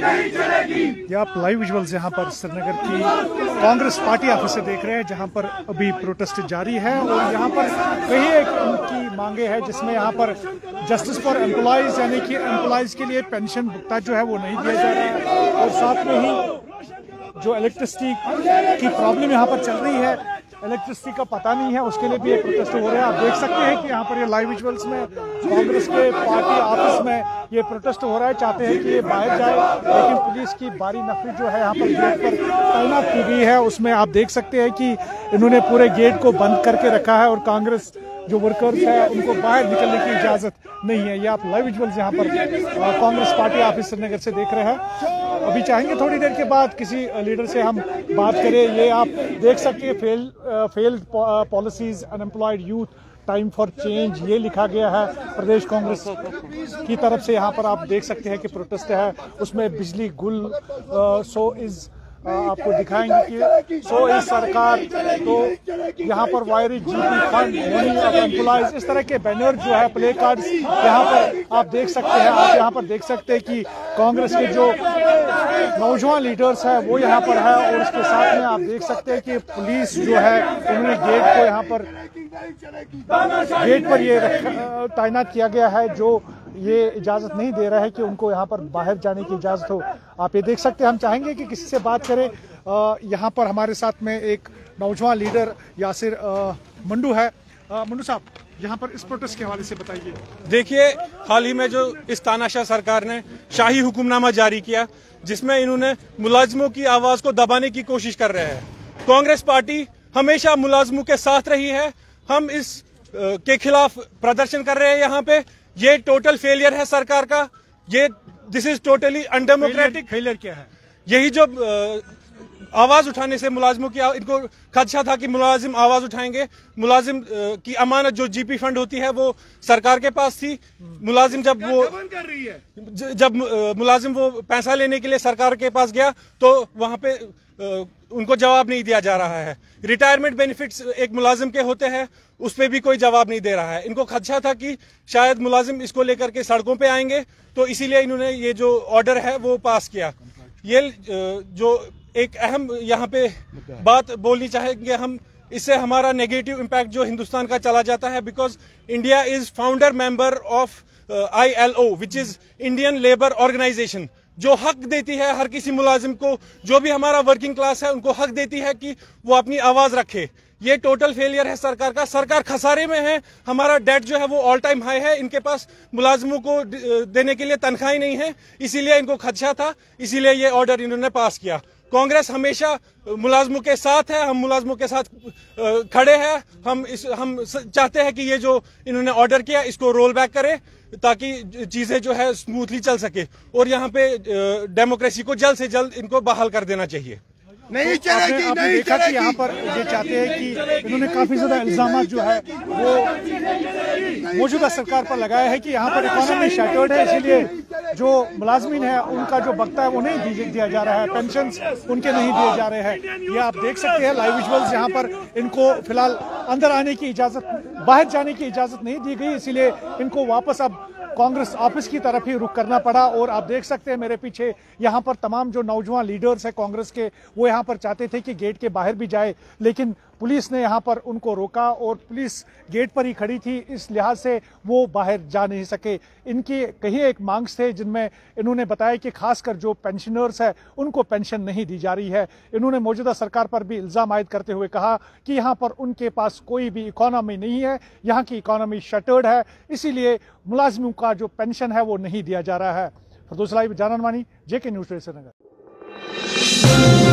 ये आप live visuals यहाँ पर श्रीनगर की कांग्रेस पार्टी ऑफिस से देख रहे हैं, जहाँ पर अभी प्रोटेस्ट जारी है और यहाँ पर कई एक उनकी मांगे हैं, जिसमें यहाँ पर जस्टिस फॉर एम्प्लॉयज यानी कि एम्प्लॉयज के लिए पेंशन भुगतान जो है वो नहीं दिया जा रहा है, और साथ में ही जो इलेक्ट्रिसिटी की प्रॉब्लम यहाँ पर चल रही है, इलेक्ट्रिसिटी का पता नहीं है, उसके लिए भी एक प्रोटेस्ट हो रहा है। आप देख सकते हैं कि यहाँ पर ये लाइव विजुअल्स में कांग्रेस के पार्टी ऑफिस में ये प्रोटेस्ट हो रहा है। चाहते हैं कि ये बाहर जाए, लेकिन पुलिस की भारी नफरी जो है यहाँ पर गेट पर तैनात की गई है। उसमें आप देख सकते हैं कि इन्होंने पूरे गेट को बंद करके रखा है और कांग्रेस जो वर्कर्स है उनको बाहर निकलने की इजाजत नहीं है। ये आप लाइव विजुअल्स यहाँ पर कांग्रेस पार्टी ऑफिस श्रीनगर से देख रहे हैं। अभी चाहेंगे थोड़ी देर के बाद किसी लीडर से हम बात करें। ये आप देख सकते हैं failed policies unemployed youth time for change, ये लिखा गया है प्रदेश कांग्रेस की तरफ से। यहाँ पर आप देख सकते हैं कि प्रोटेस्ट है, उसमें बिजली गुल सो इज आपको दिखाएंगे कि सो इस सरकार, तो यहाँ पर wiring GP fund money of employees, इस तरह के बैनर जो है प्ले कार्ड्स यहाँ पर आप देख सकते हैं। आप यहाँ पर देख सकते हैं कि कांग्रेस के जो नौजवान लीडर्स है वो यहाँ पर है, और उसके साथ में आप देख सकते हैं कि पुलिस जो है उन्होंने गेट को यहाँ पर ये तैनात किया गया है, जो ये इजाजत नहीं दे रहा है कि उनको यहाँ पर बाहर जाने की इजाजत हो। आप ये देख सकते हैं। हम चाहेंगे कि किसी से बात करें। यहाँ पर हमारे साथ में एक नौजवान लीडर यासिर मंडू है। मंडू साहब, यहाँ पर इस प्रोटेस्ट के हवाले से बताइए। देखिए, हाल ही में जो इस तानाशाह सरकार ने शाही हुक्मनामा जारी किया, जिसमें इन्होंने मुलाजिमों की आवाज को दबाने की कोशिश कर रहे हैं। कांग्रेस पार्टी हमेशा मुलाजिमों के साथ रही है। हम इस के खिलाफ प्रदर्शन कर रहे हैं। यहाँ पे ये टोटल फेलियर है सरकार का। ये this is totally undemocratic. Failure क्या है? यही जो आवाज उठाने से मुलाजिमों की, इनको खदशा था कि मुलाजिम आवाज उठाएंगे। मुलाजिम की अमानत जो जीपी फंड होती है वो सरकार के पास थी। मुलाजिम जब मुलाजिम वो पैसा लेने के लिए सरकार के पास गया तो वहां पे उनको जवाब नहीं दिया जा रहा है। रिटायरमेंट बेनिफिट्स एक मुलाजिम के होते हैं, उस पर भी कोई जवाब नहीं दे रहा है। इनको खदशा था कि शायद मुलाजिम इसको लेकर के सड़कों पे आएंगे, तो इसीलिए इन्होंने ये जो ऑर्डर है वो पास किया। ये जो एक अहम यहाँ पे बात बोलनी चाहेंगे हम, इससे हमारा नेगेटिव इम्पैक्ट जो हिंदुस्तान का चला जाता है, because India is founder member of ILO which is Indian labour organisation, जो हक देती है हर किसी मुलाजिम को, जो भी हमारा वर्किंग क्लास है उनको हक देती है कि वो अपनी आवाज रखे। ये टोटल फेलियर है सरकार का। सरकार खसारे में है। हमारा डेट जो है वो ऑल टाइम हाई है। इनके पास मुलाजिमों को देने के लिए तनख्वाही नहीं है, इसीलिए इनको खदशा था, इसीलिए ये ऑर्डर इन्होंने पास किया। कांग्रेस हमेशा मुलाजिमों के साथ है। हम मुलाजिमों के साथ खड़े हैं। हम चाहते हैं कि ये जो इन्होंने ऑर्डर किया इसको रोल बैक करें, ताकि चीजें जो है स्मूथली चल सके, और यहाँ पे डेमोक्रेसी को जल्द से जल्द इनको बहाल कर देना चाहिए। नहीं चलेगी, नहीं देखा कि यहाँ पर ये चाहते हैं कि इन्होंने काफी ज्यादा इल्जाम जो है वो मौजूदा सरकार पर लगाया है कि यहाँ पर इकोनॉमी शैटर्ड है, इसीलिए जो मुलाजमीन है उनका जो बख्ता है वो नहीं दिया जा रहा है, पेंशन उनके नहीं दिए जा रहे हैं। ये आप देख सकते हैं लाइव विजुअल्स। यहाँ पर इनको फिलहाल अंदर आने की इजाजत, बाहर जाने की इजाजत नहीं दी गई, इसीलिए इनको वापस अब कांग्रेस ऑफिस की तरफ ही रुख करना पड़ा। और आप देख सकते हैं मेरे पीछे यहाँ पर तमाम जो नौजवान लीडर्स हैं कांग्रेस के, वो यहाँ पर चाहते थे कि गेट के बाहर भी जाए, लेकिन पुलिस ने यहाँ पर उनको रोका और पुलिस गेट पर ही खड़ी थी, इस लिहाज से वो बाहर जा नहीं सके। इनकी कहीं एक मांग थे जिनमें इन्होंने बताया कि खासकर जो पेंशनर्स है उनको पेंशन नहीं दी जा रही है। इन्होंने मौजूदा सरकार पर भी इल्जाम आयद करते हुए कहा कि यहाँ पर उनके पास कोई भी इकोनॉमी नहीं है, यहाँ की इकोनॉमी शटर्ड है, इसीलिए मुलाजिमों का जो पेंशन है वो नहीं दिया जा रहा है। फरदौस लाइव, जान अनवानी, JK न्यूज़ श्रीनगर।